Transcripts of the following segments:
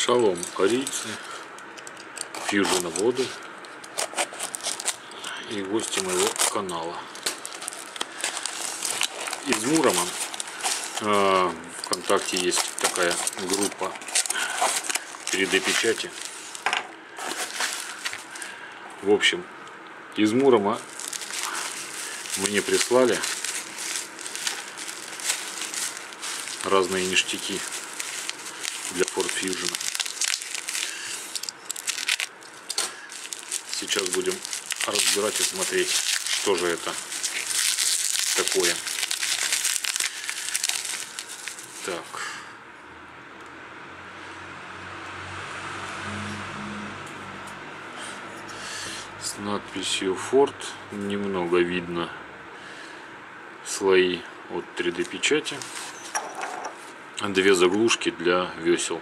Шалом, корейцы, фьюженоводы и гости моего канала. Из Мурома ВКонтакте есть такая группа 3D печати. В общем, из Мурома мне прислали разные ништяки для Ford Fusion. Сейчас будем разбирать и смотреть, что же это такое. Так. С надписью Ford немного видно слои от 3D печати. Две заглушки для весел.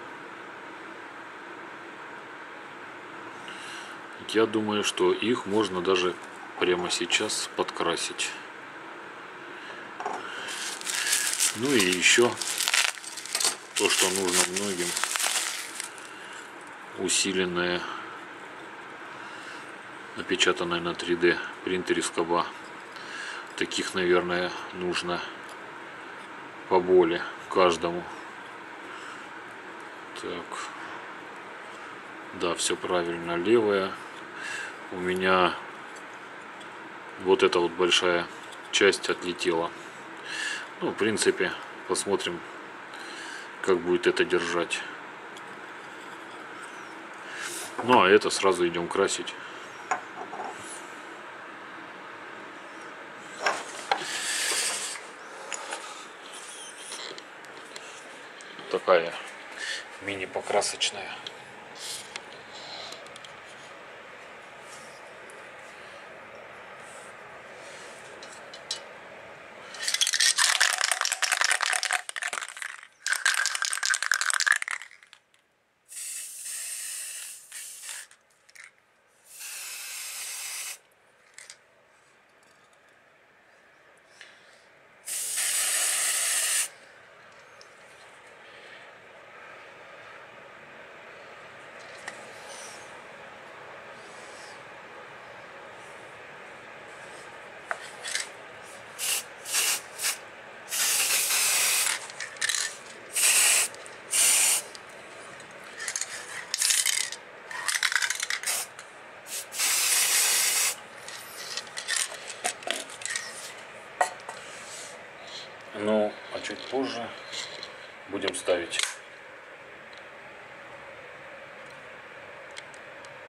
Я думаю, что их можно даже прямо сейчас подкрасить. Ну и еще то, что нужно многим, усиленная, напечатанная на 3D принтере скоба. Таких, наверное, нужно поболее каждому. Так, да, все правильно. Левая у меня вот эта вот большая часть отлетела. Ну, в принципе, посмотрим, как будет это держать. Ну, а это сразу идем красить. Такая мини-покрасочная. Ну, а чуть позже будем ставить